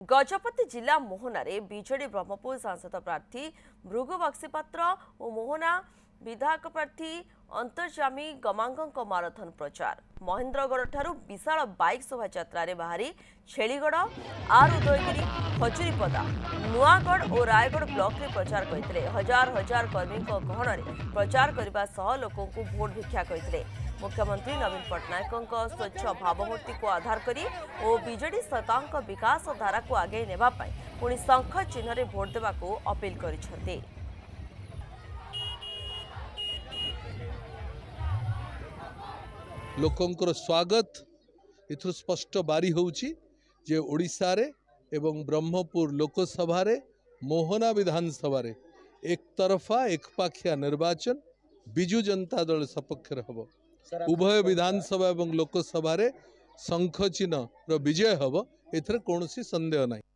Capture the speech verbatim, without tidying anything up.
गजपति जिला मोहनारे बीजेडी ब्रह्मपुर सांसद प्रार्थी भृगु बक्सीपात्र और मोहना विधायक प्रार्थी अंतर्जामी गमांग माराथन प्रचार महेन्द्रगढ़ ठारू विशाल बाइक शोभा बाहरी छेलीगढ़ आर उदयगिरी खजुरीपदा नुआगढ़ और रायगढ़ ब्लॉक रे प्रचार करते हजार हजार कर्मी गहन प्रचार करने सह लोकों को भोट भिक्षा करते। मुख्यमंत्री नवीन पट्टनायक स्वच्छ भावमूर्ति को आधार करी और बीजेडी सरकार विकास धारा को आगे नेबा पाई पुणी शंख चिन्ह रे भोट देवा को अपील करिसेंते। लोकंकर स्वागत इथु स्पष्ट बारी होउची जे ओडिशा रे एवं ब्रह्मपुर लोकसभा रे मोहना विधानसभा रे एक तरफा एकपाखिया निर्वाचन बिजु जनता दल सपक्ष हब उभय विधानसभा एवं लोकसभा रे शंख चिन्ह विजय हब एथरे कौन संदेह नहीं।